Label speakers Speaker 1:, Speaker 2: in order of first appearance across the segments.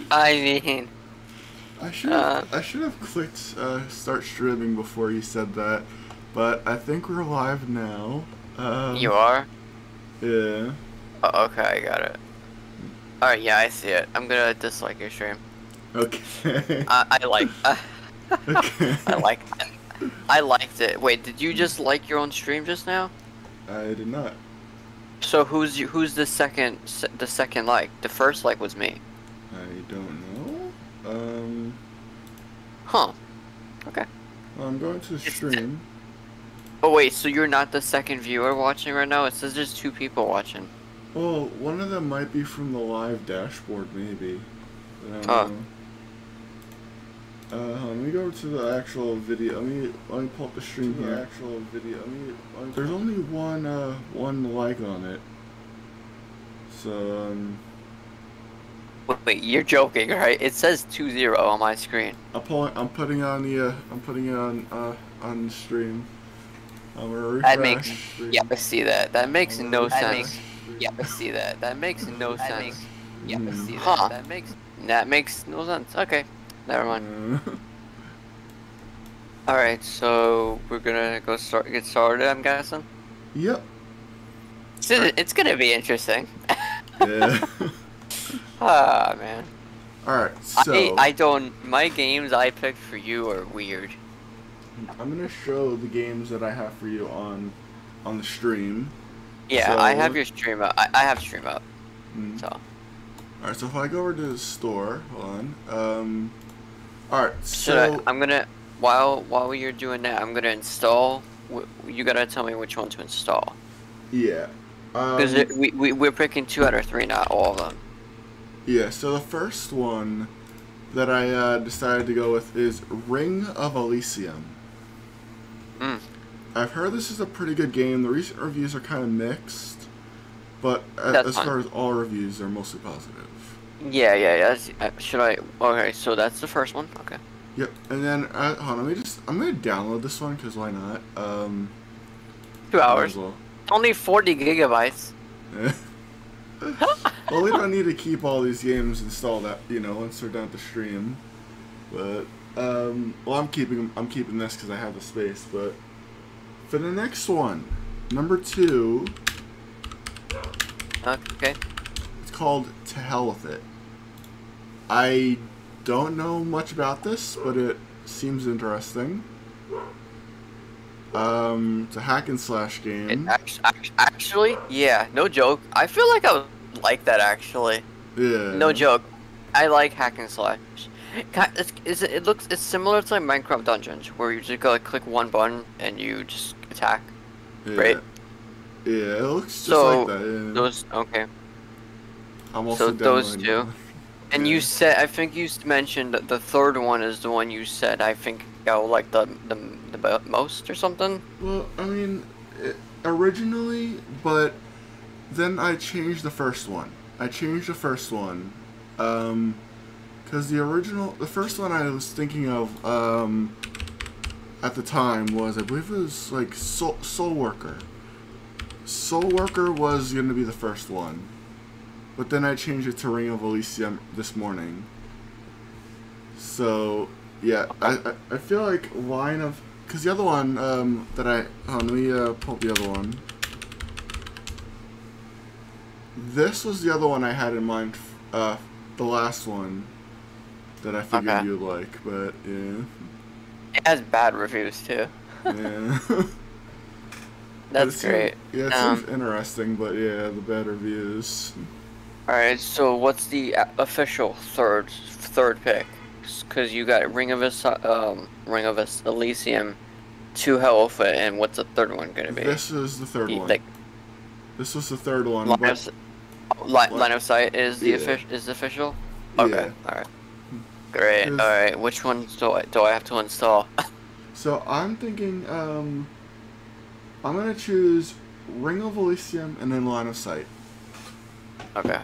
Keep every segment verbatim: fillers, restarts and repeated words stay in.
Speaker 1: I mean,
Speaker 2: I should
Speaker 1: uh,
Speaker 2: have I should have clicked uh, start streaming before you said that, but I think we're live now. Um,
Speaker 1: you are?
Speaker 2: yeah.
Speaker 1: Oh, okay, I got it. Alright, yeah, I see it. I'm gonna dislike your stream.
Speaker 2: Okay.
Speaker 1: I, I like, uh,
Speaker 2: Okay.
Speaker 1: I like, I liked it. Wait, did you just like your own stream just now?
Speaker 2: I did not.
Speaker 1: So who's you, who's the second, the second like? The first like was me.
Speaker 2: I don't know. Um,
Speaker 1: Huh. Okay.
Speaker 2: well, I'm going to
Speaker 1: It's
Speaker 2: stream.
Speaker 1: Oh wait, so you're not the second viewer watching right now? It says there's two people watching.
Speaker 2: Well, one of them might be from the live dashboard, maybe. I don't
Speaker 1: Oh.
Speaker 2: know. Uh, let me go to the actual video. Let me let me pull up the stream here. The actual video. Let me, let me, there's only one uh one like on it. So um.
Speaker 1: Wait, wait, you're joking, right? It says two zero on my screen.
Speaker 2: I'm pulling. I'm putting on the. Uh, I'm putting it on uh on the stream. I'm gonna refresh.
Speaker 1: That makes. Yeah, I see that. That makes
Speaker 2: I'm
Speaker 1: no
Speaker 2: gonna
Speaker 1: sense.
Speaker 2: refresh.
Speaker 1: Yeah, I see that. That makes no
Speaker 2: That
Speaker 1: sense.
Speaker 2: makes-
Speaker 1: Yeah, I
Speaker 2: Mm.
Speaker 1: see that. Huh. That makes. That makes no sense. Okay. Never mind.
Speaker 2: Uh,
Speaker 1: Alright, so we're gonna go start get started, I'm guessing.
Speaker 2: yep.
Speaker 1: It's, it's gonna be interesting.
Speaker 2: Yeah.
Speaker 1: Ah, man.
Speaker 2: Alright, so
Speaker 1: I, I don't. My games I picked for you are weird.
Speaker 2: I'm gonna show the games that I have for you on on the stream.
Speaker 1: Yeah,
Speaker 2: So-
Speaker 1: I have your stream up. I, I have stream up.
Speaker 2: Mm.
Speaker 1: So.
Speaker 2: Alright, so if I go over to the store, hold on. Um. Alright,
Speaker 1: Should
Speaker 2: so
Speaker 1: I, I'm gonna. While while you're doing that, I'm gonna install. You gotta tell me which one to install.
Speaker 2: yeah.
Speaker 1: Because
Speaker 2: Um,
Speaker 1: we, we, we're picking two out of three, not all of them.
Speaker 2: yeah, so the first one that I uh, decided to go with is Ring of Elysium.
Speaker 1: Mm.
Speaker 2: I've heard this is a pretty good game. The recent reviews are kind of mixed, but a-
Speaker 1: That's
Speaker 2: as
Speaker 1: fine.
Speaker 2: far as all reviews, they're mostly positive.
Speaker 1: Yeah, yeah, yeah. that's- uh, Should I? Okay, so that's the first one. Okay.
Speaker 2: Yep, and then uh, hold on, let me just I'm gonna download this one because why not? Um,
Speaker 1: Two
Speaker 2: might
Speaker 1: hours.
Speaker 2: as well.
Speaker 1: Only forty gigabytes.
Speaker 2: Well, we don't need to keep all these games installed, at, you know, once they're done with the stream. But um, well, I'm keeping I'm keeping this because I have the space. But for the next one, number two,
Speaker 1: Okay.
Speaker 2: it's called To Hell With It. I don't know much about this, but it seems interesting. Um, it's a hack and slash
Speaker 1: It
Speaker 2: game.
Speaker 1: act- act- actually, yeah, no joke. I feel like I would like that actually.
Speaker 2: Yeah.
Speaker 1: No joke. I like hack and slash. Ki- It's, it's, it looks it's similar to like Minecraft Dungeons, where you just go like click one button and you just attack.
Speaker 2: Yeah.
Speaker 1: right?
Speaker 2: Yeah, it looks just
Speaker 1: So,
Speaker 2: like that. Yeah.
Speaker 1: Those okay.
Speaker 2: I'm also
Speaker 1: so those
Speaker 2: downloading
Speaker 1: two.
Speaker 2: it.
Speaker 1: And
Speaker 2: Yeah.
Speaker 1: you said, I think you s- mentioned that the third one is the one you said I think got like the the, the mo- most or something.
Speaker 2: Well, I mean, it, originally, but then I changed the first one. I changed the first one, um, because the original, the first one I was thinking of, um, at the time was, I believe it was like Soul, Soul Worker. Soul Worker was gonna be the first one, but then I changed it to Ring of Elysium this morning. So yeah, I I, I feel like Line of, because the other one um, that I oh, let me uh, pull up the other one. This was the other one I had in mind, uh, the last one that I figured
Speaker 1: Okay.
Speaker 2: you'd like, but yeah,
Speaker 1: It has bad reviews too.
Speaker 2: yeah. But it
Speaker 1: That's
Speaker 2: seemed-
Speaker 1: great.
Speaker 2: Yeah, it
Speaker 1: Um,
Speaker 2: seems interesting, but yeah, the bad reviews.
Speaker 1: Alright, so what's the uh, official third third pick? Because you got Ring of Us, um, Ring of Us Elysium, two Hell with It, and what's the third one gonna be?
Speaker 2: This is the third
Speaker 1: You-
Speaker 2: one.
Speaker 1: Like
Speaker 2: This was the third one,
Speaker 1: line
Speaker 2: but
Speaker 1: of, s- li- line of sight is the
Speaker 2: Yeah.
Speaker 1: official is official.
Speaker 2: Yeah.
Speaker 1: Okay, all right, great. All
Speaker 2: Is-
Speaker 1: right, which ones do I do I have to install?
Speaker 2: so I'm thinking, um, I'm gonna choose Ring of Elysium and then Line of Sight.
Speaker 1: Okay.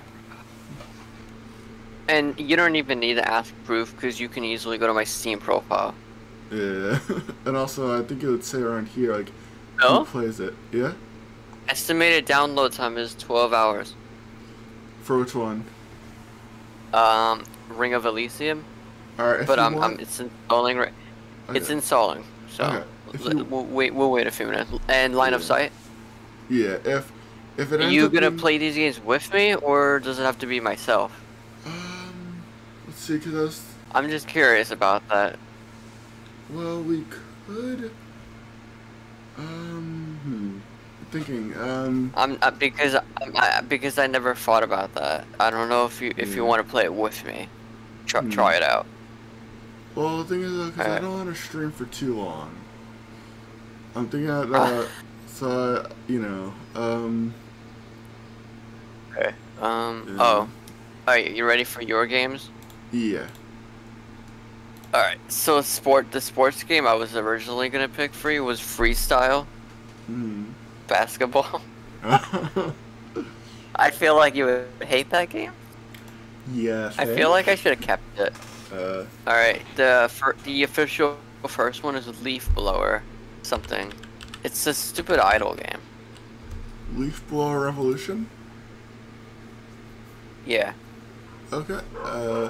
Speaker 1: And you don't even need to ask proof because you can easily go to my Steam profile.
Speaker 2: Yeah, and also I think it would say around here like
Speaker 1: No?
Speaker 2: who plays it. Yeah,
Speaker 1: Estimated download time is twelve hours.
Speaker 2: for which one?
Speaker 1: Um, Ring of Elysium.
Speaker 2: All right, if
Speaker 1: But
Speaker 2: you
Speaker 1: I'm,
Speaker 2: want,
Speaker 1: I'm it's installing right.
Speaker 2: okay.
Speaker 1: It's installing. So
Speaker 2: Okay. If
Speaker 1: l-
Speaker 2: you,
Speaker 1: we'll wait. We'll wait a few minutes. And line of
Speaker 2: yeah,
Speaker 1: sight.
Speaker 2: yeah. If if it
Speaker 1: Are
Speaker 2: ends
Speaker 1: you
Speaker 2: up
Speaker 1: gonna
Speaker 2: being,
Speaker 1: play these games with me, or does it have to be myself?
Speaker 2: um, let's see, cause I was,
Speaker 1: I'm just curious about that.
Speaker 2: well, we could, um, hmm, thinking, um,
Speaker 1: I'm uh, because I, I because I never thought about that. I don't know if you if you
Speaker 2: yeah,
Speaker 1: want to play it with me. Try
Speaker 2: hmm.
Speaker 1: try it out.
Speaker 2: Well, the thing is, though, cause I
Speaker 1: Alright.
Speaker 2: don't want to stream for too long. I'm thinking that,
Speaker 1: Uh,
Speaker 2: uh, so uh, you know, um,
Speaker 1: okay. Um.
Speaker 2: yeah,
Speaker 1: Oh. Alright. You ready for your games?
Speaker 2: yeah.
Speaker 1: All right. So sport the sports game I was originally gonna pick for you was freestyle
Speaker 2: Hmm.
Speaker 1: basketball. I feel like you would hate that game.
Speaker 2: Yeah,
Speaker 1: I
Speaker 2: think.
Speaker 1: feel like I should have kept it.
Speaker 2: Uh,
Speaker 1: All right. The for the official first one is Leaf Blower, something. It's a stupid idle game.
Speaker 2: Leaf Blower Revolution.
Speaker 1: Yeah.
Speaker 2: Okay. Uh,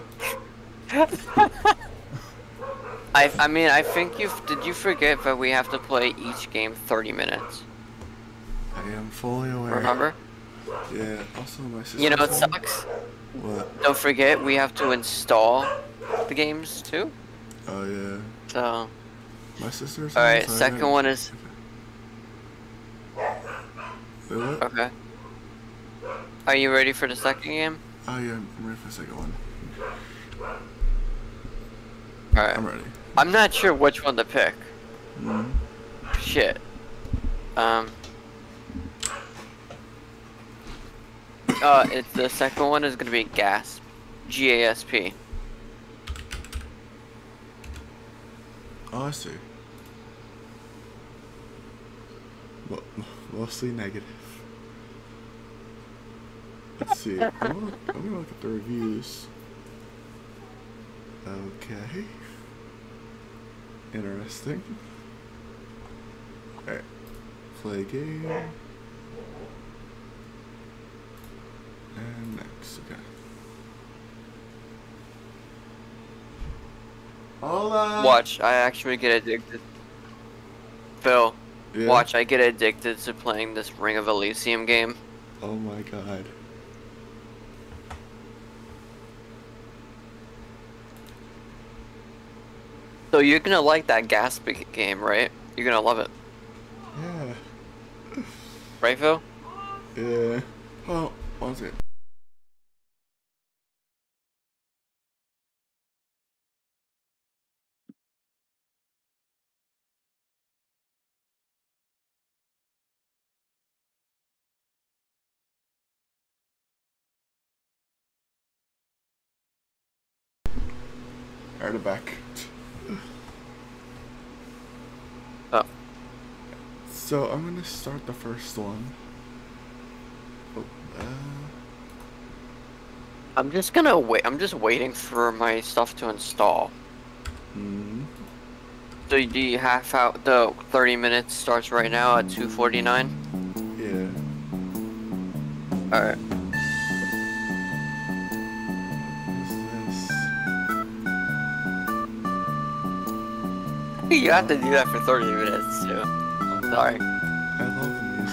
Speaker 1: I I mean I think you did you forget that we have to play each game thirty minutes.
Speaker 2: I am fully aware.
Speaker 1: Remember?
Speaker 2: Yeah. Also, my sister.
Speaker 1: You know it sucks.
Speaker 2: What?
Speaker 1: Don't forget we have to install the games too.
Speaker 2: Oh yeah.
Speaker 1: So.
Speaker 2: My sister's.
Speaker 1: All right. Second one is.
Speaker 2: Wait, what?
Speaker 1: Okay. Are you ready for the second game?
Speaker 2: Oh yeah, I'm ready for the second one.
Speaker 1: Alright.
Speaker 2: I'm ready.
Speaker 1: I'm not sure which one to pick.
Speaker 2: Mm-hmm.
Speaker 1: Shit. Um. Uh, it's the second one is gonna be Gasp. G A S P.
Speaker 2: Oh, I see. Well, mostly negative. Let's see. I'm gonna, I'm gonna look at the reviews. Okay. Interesting. Alright. Play game. And next, okay. Hola!
Speaker 1: Watch, I actually get addicted. Phil,
Speaker 2: Yeah?
Speaker 1: watch, I get addicted to playing this Ring of Elysium game.
Speaker 2: Oh my god.
Speaker 1: So you're gonna like that Gasp game, right? You're gonna love it.
Speaker 2: Yeah.
Speaker 1: Right, Phil?
Speaker 2: Yeah. Oh, one second. Alright, I'm back.
Speaker 1: Oh.
Speaker 2: So I'm gonna start the first one. Oh, uh,
Speaker 1: I'm just gonna wait. I'm just waiting for my stuff to install.
Speaker 2: hmm.
Speaker 1: So the half out, the thirty minutes starts right now at two forty-nine.
Speaker 2: Yeah.
Speaker 1: All right.
Speaker 2: What is this?
Speaker 1: You have to do that for thirty minutes too. I'm sorry.
Speaker 2: I love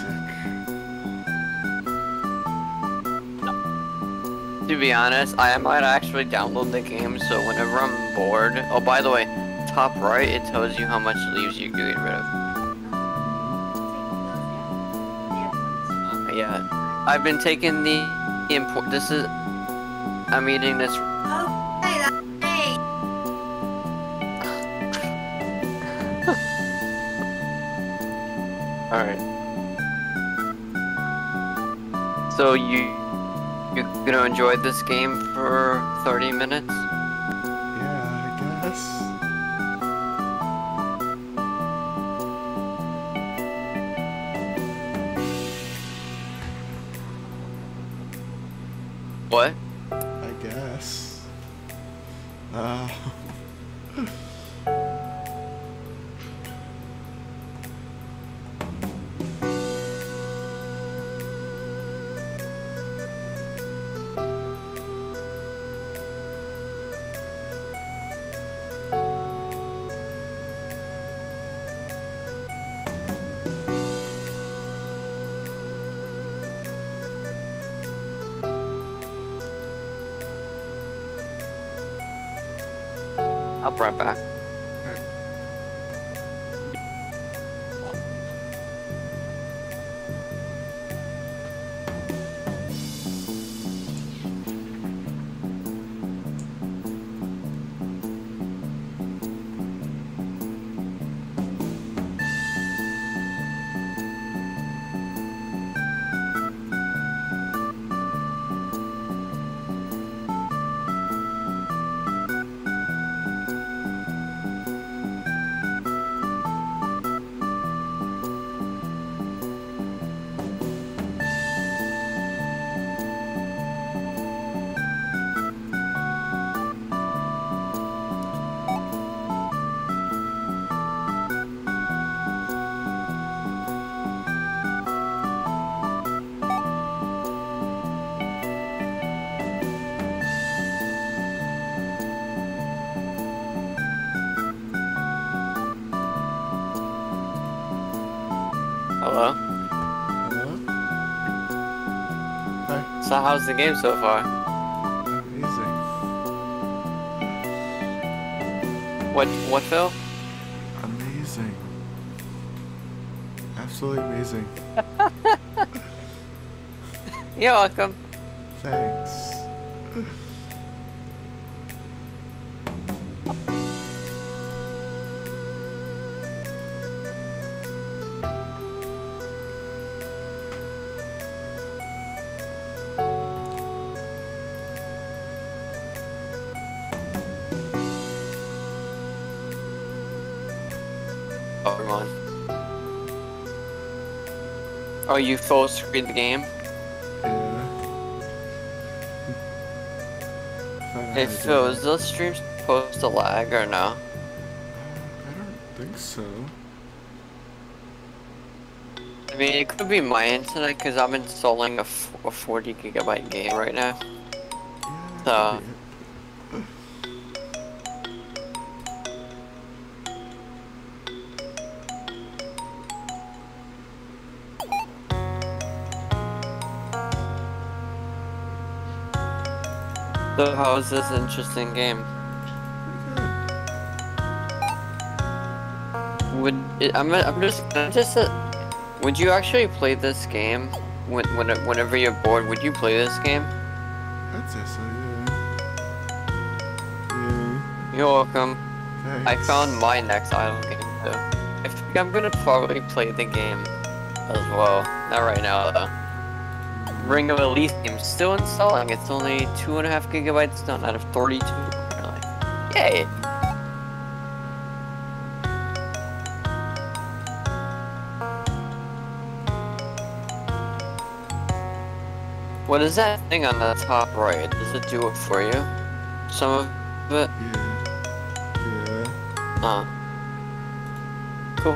Speaker 2: the music.
Speaker 1: To be honest, I might actually download the game so whenever I'm bored. Oh, by the way, top right it tells you how much leaves you can get rid of. Yeah, I've been taking the import. This is. I'm eating this. All right. So you you gonna enjoy this game for thirty minutes?
Speaker 2: Yeah, I guess.
Speaker 1: What?
Speaker 2: I guess. Uh.
Speaker 1: I'll be right back. Hello?
Speaker 2: Hello? Hi.
Speaker 1: So how's the game so far?
Speaker 2: Amazing.
Speaker 1: What, what, Phil?
Speaker 2: Amazing. Absolutely amazing.
Speaker 1: You're welcome.
Speaker 2: Thanks.
Speaker 1: Oh, come on. Oh, you full screen the game?
Speaker 2: Yeah.
Speaker 1: Hey Phil, is the stream supposed to lag or no?
Speaker 2: I don't think so.
Speaker 1: I mean, it could be my internet because I'm installing a, f a forty gigabyte game right now.
Speaker 2: Yeah,
Speaker 1: So, so how is this interesting game? Would it, I'm I'm just I'm just uh, would you actually play this game when when whenever you're bored? Would you play this game?
Speaker 2: I'd say so, yeah. Yeah.
Speaker 1: You're welcome.
Speaker 2: Thanks.
Speaker 1: I found my next idle game too. I think I'm gonna probably play the game as well. Not right now though. Ring of Elysium still installing. It's only two and a half gigabytes done out of thirty-two. Really. Yay! What is that thing on the top right? Does it do it for you? Some of it?
Speaker 2: Yeah. Yeah.
Speaker 1: Oh. Cool.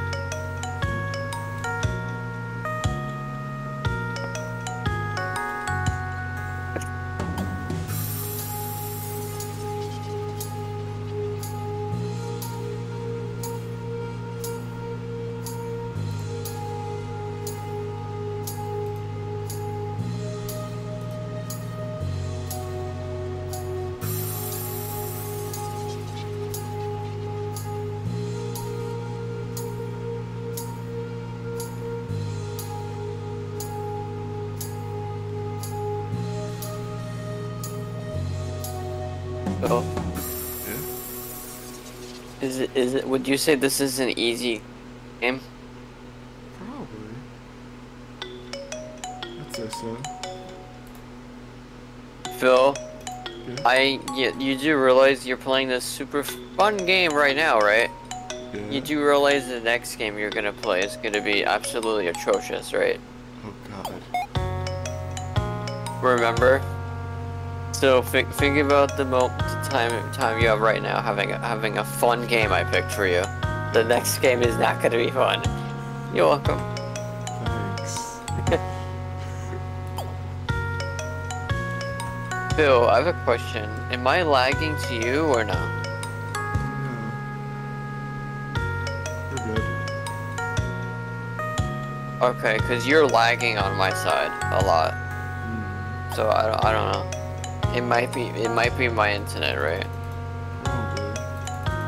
Speaker 1: Oh.
Speaker 2: Yeah.
Speaker 1: Is it, is it, would you say this is an easy game?
Speaker 2: Probably. I'd say so.
Speaker 1: Phil,
Speaker 2: Yeah.
Speaker 1: I, you, you do realize you're playing this super fun game right now, right?
Speaker 2: Yeah.
Speaker 1: You do realize the next game you're gonna play is gonna be absolutely atrocious, right?
Speaker 2: Oh god.
Speaker 1: Remember? So think think about the mo the time time you have right now, having a, having a fun game I picked for you. The next game is not gonna be fun. You're welcome.
Speaker 2: Thanks.
Speaker 1: Phil, I have a question. Am I lagging to you or no?
Speaker 2: No. We're good.
Speaker 1: Okay, because you're lagging on my side a lot.
Speaker 2: Mm,
Speaker 1: So I don't, I don't know. It might be it might be my internet, right?
Speaker 2: probably.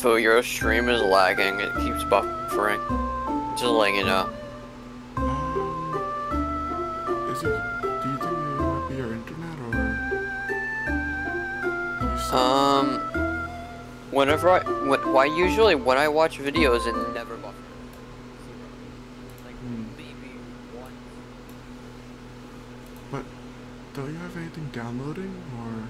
Speaker 1: So your stream is lagging, it keeps buffering. Just letting you know.
Speaker 2: Um, is it, do you think it might be your internet or? Do you see
Speaker 1: Um, whenever I, when, why usually when I watch videos it never buffers. Like
Speaker 2: Hmm.
Speaker 1: maybe once.
Speaker 2: But don't you have anything downloading or?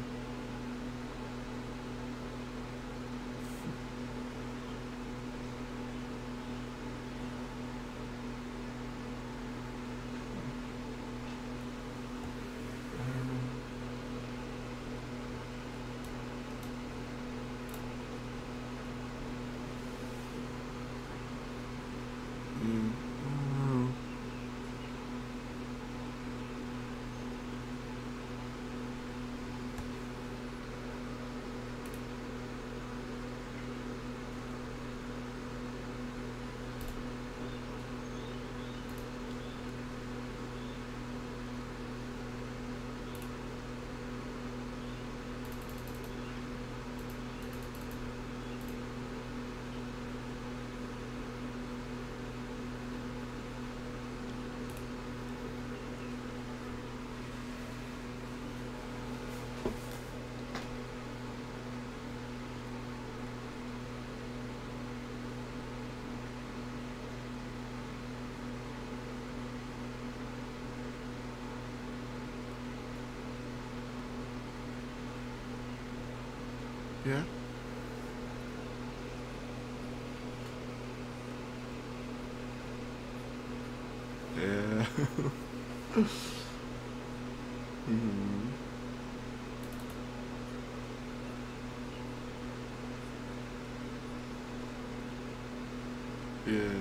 Speaker 2: I don't know. Mm. Oh. Yeah. Yeah. Hmm. Yeah.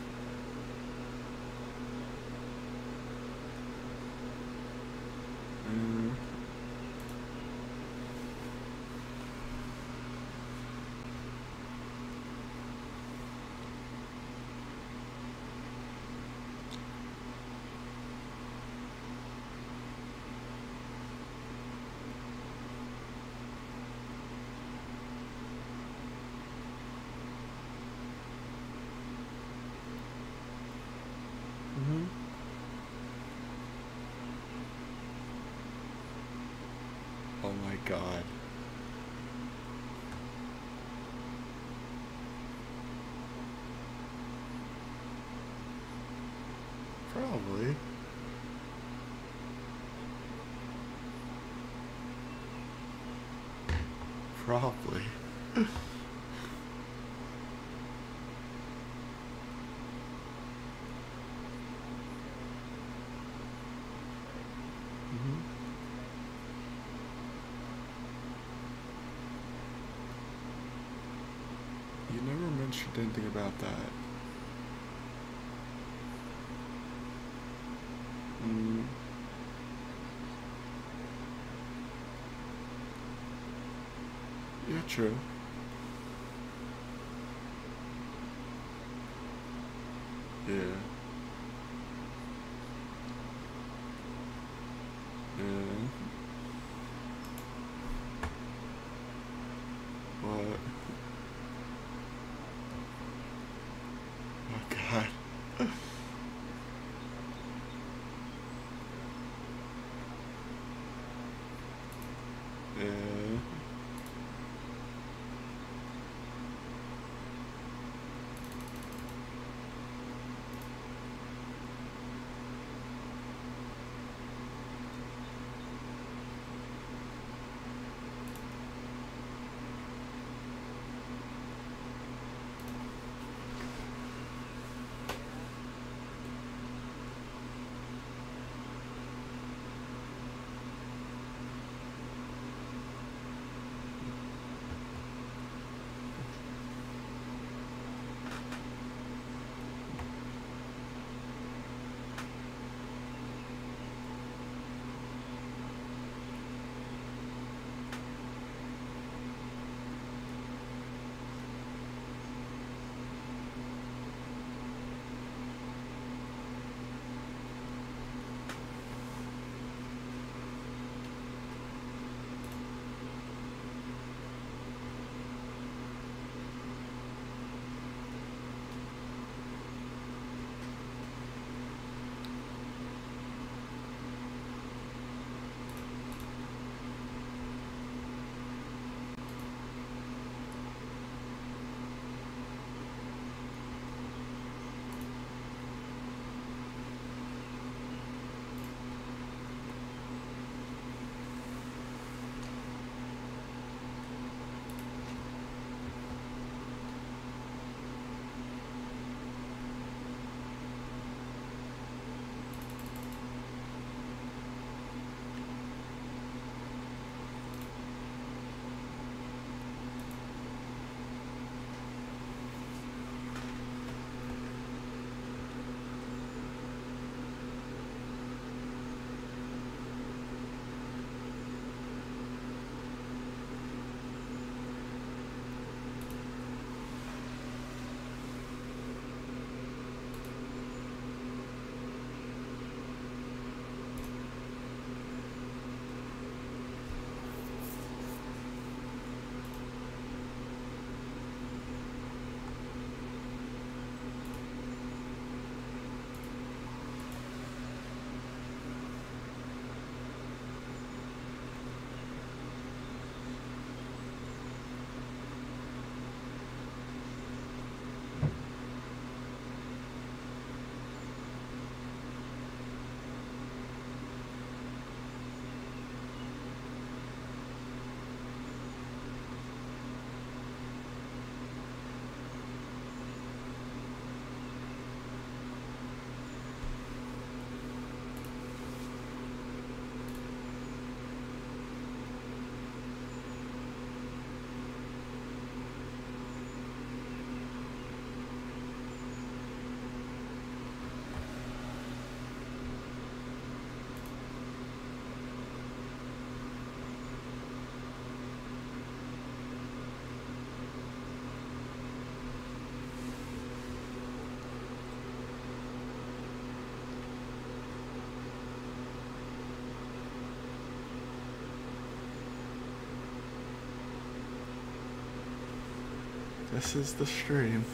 Speaker 2: Mm. Mhm. Oh my god. Probably. Probably. Mhm. You never mentioned anything about that. Mm. Yeah, true. Yeah. Yeah. What? Oh god. Yeah. This is the stream.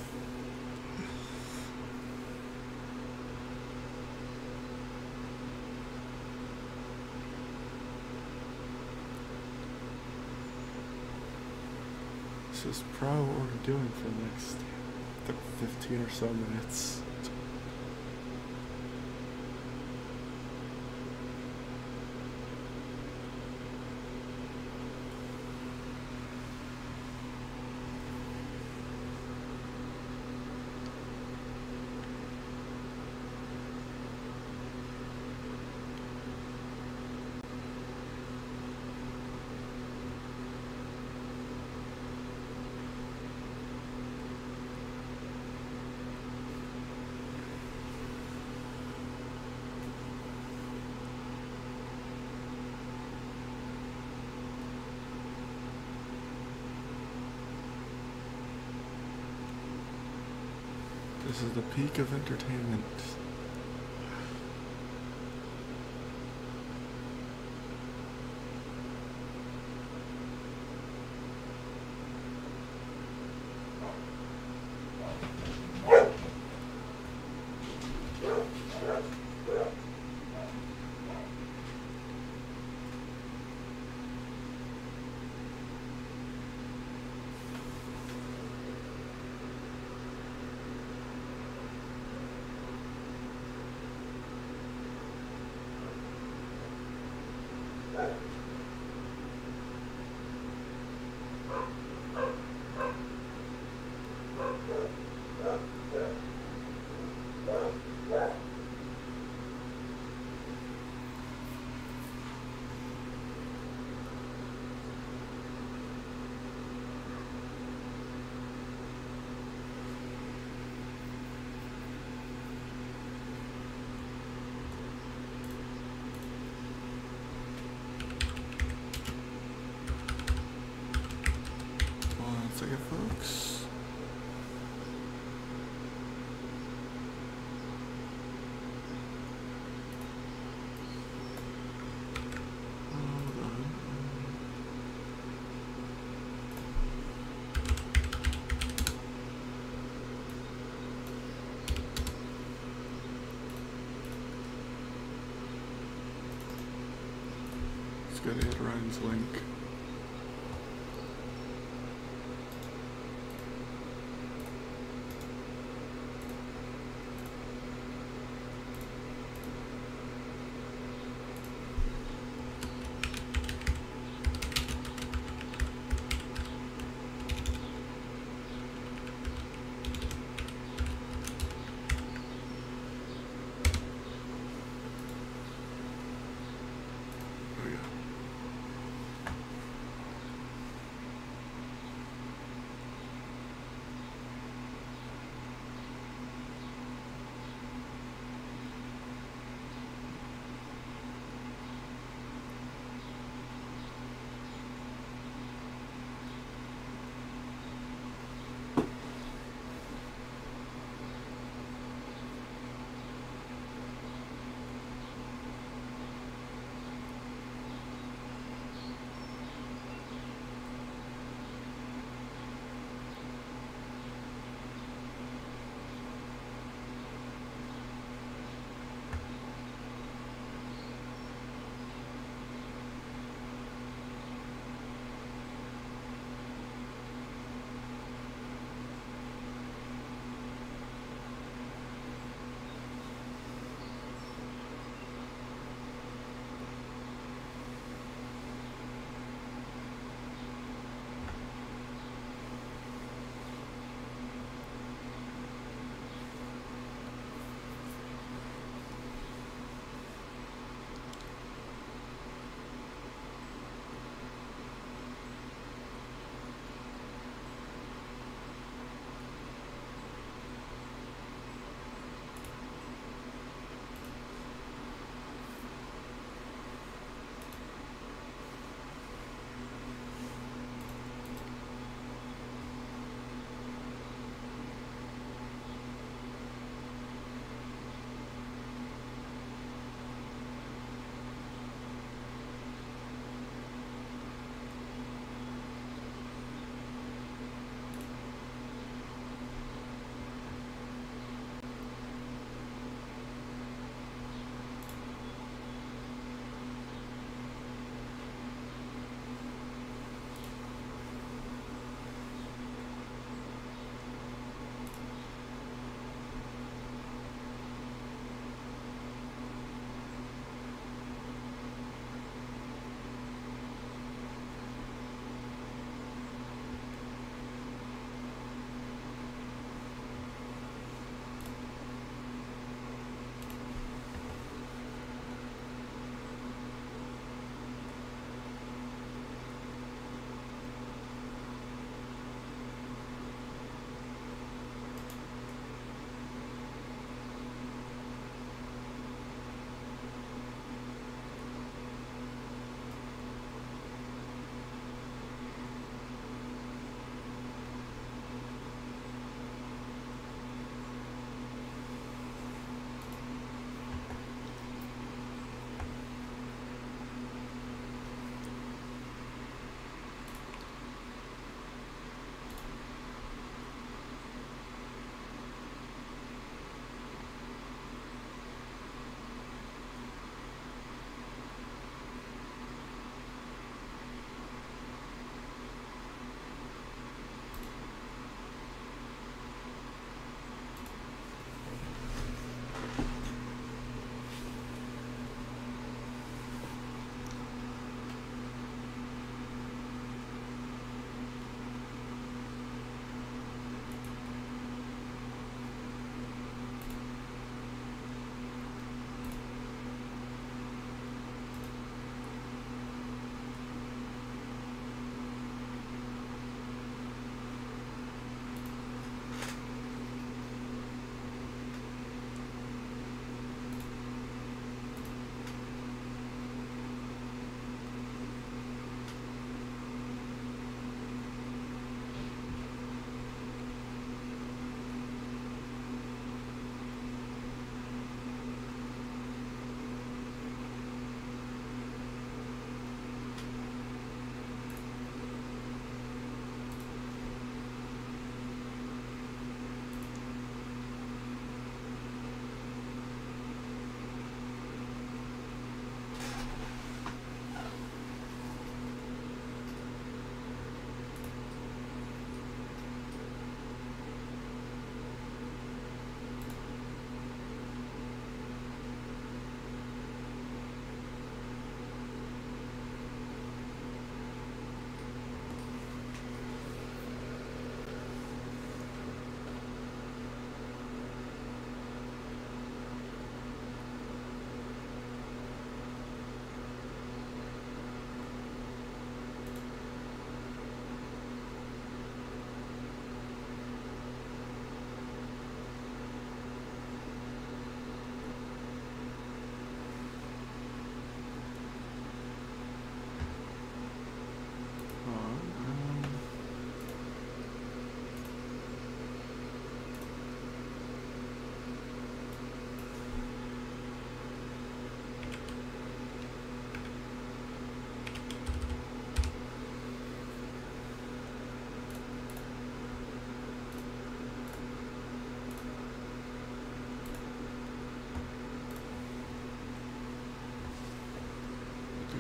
Speaker 2: This is probably what we're doing for the next fifteen or so minutes. This is the peak of entertainment. Second, folks. Hold on. Let's go to hit Ryan's link.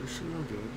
Speaker 2: should go good.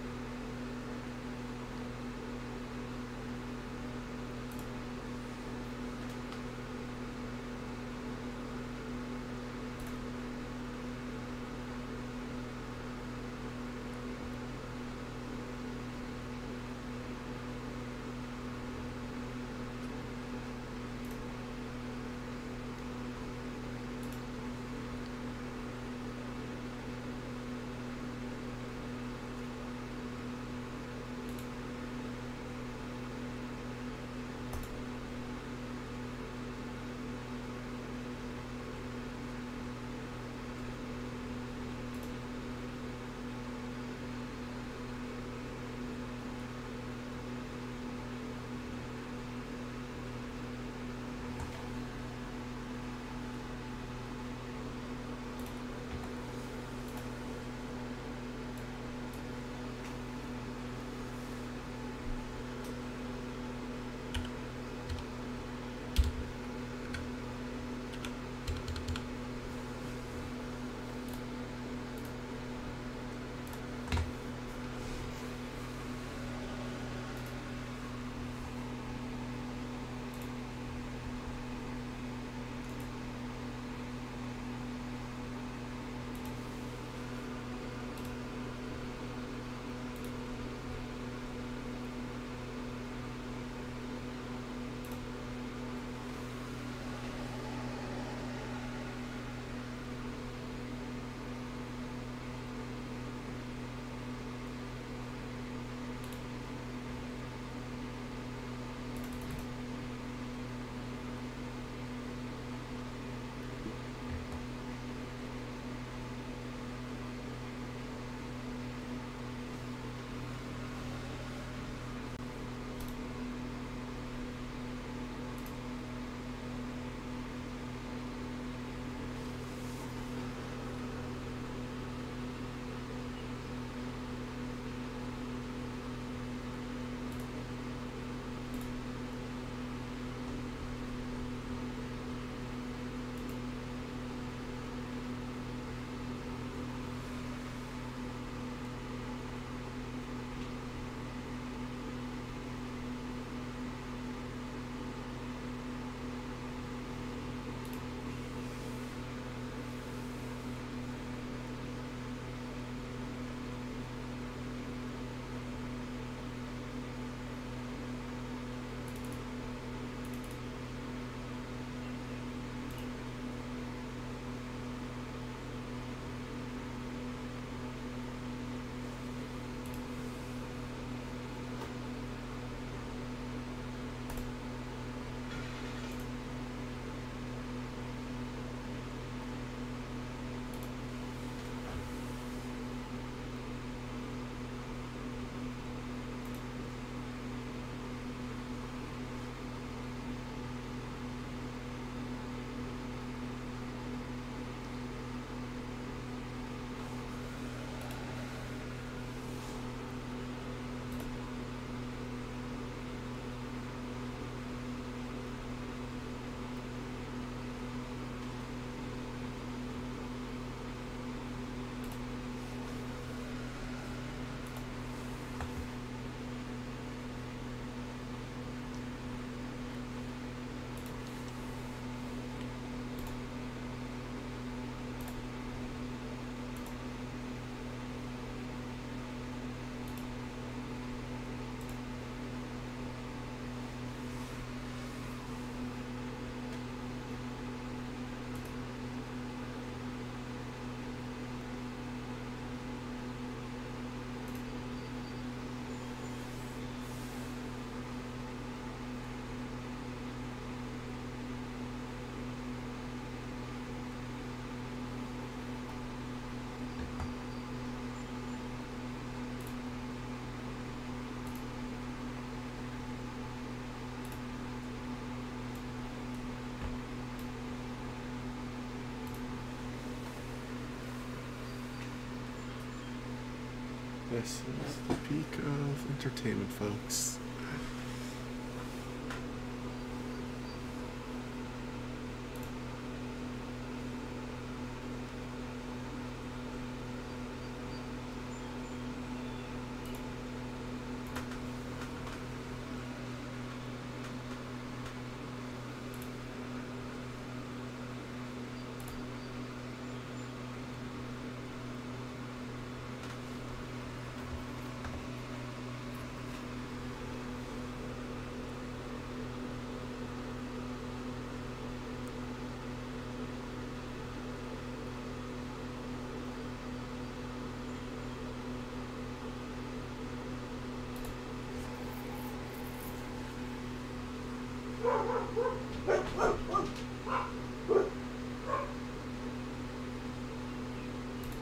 Speaker 2: This is the peak of entertainment, folks.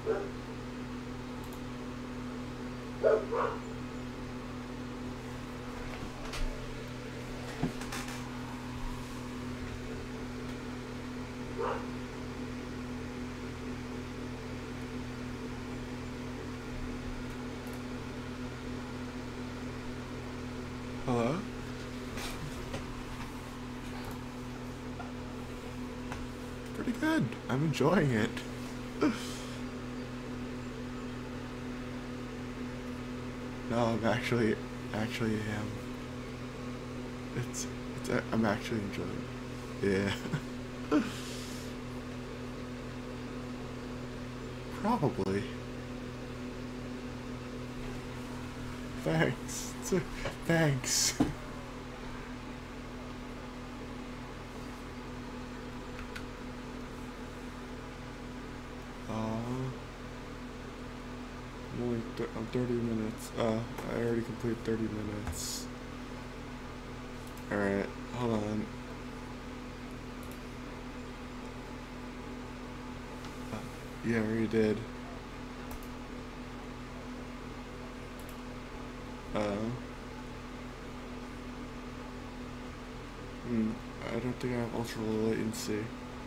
Speaker 2: Hello? Pretty good. I'm enjoying it. No, I'm actually, actually am. It's, it's, I'm actually enjoying it. Yeah. Probably. Thanks. Thanks. Uh, I'm only th I'm thirty minutes. Uh, I already completed thirty minutes. Alright, hold on. Uh, yeah, I already did. Uh, hmm, I don't think I have ultra low latency.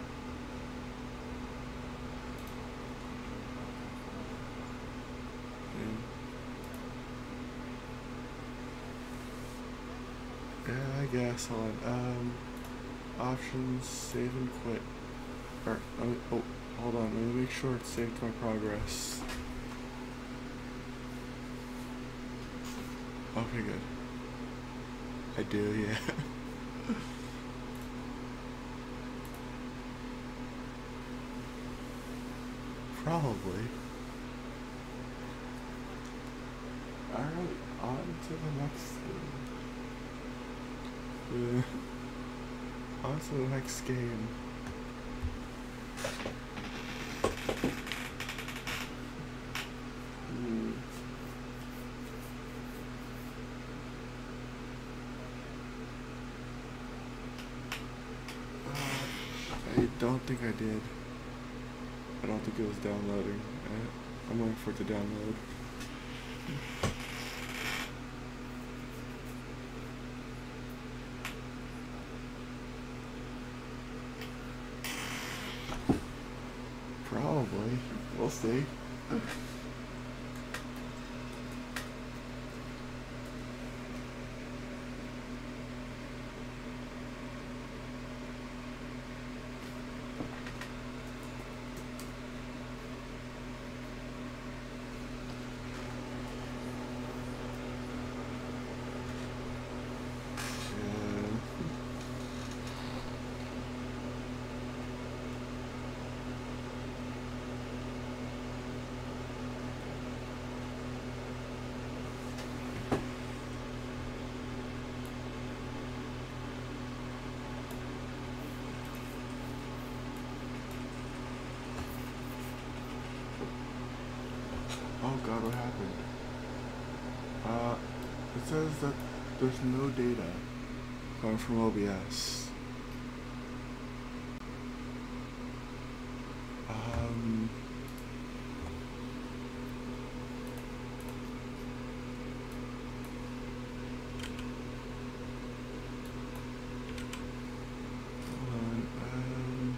Speaker 2: Yeah, I guess. Hold on. Um, options, save and quit. Or, let me, oh, hold on. Let me make sure it's saved my progress. Okay, good. I do, yeah. Probably. Alright, on to the next thing. Yeah. On to the next game. Hmm. Uh, I don't think I did. I don't think it was downloading. I, I'm waiting for it to download. Probably. We'll see. Oh god, what happened? Uh, it says that there's no data coming from O B S. Um... Hold on, um...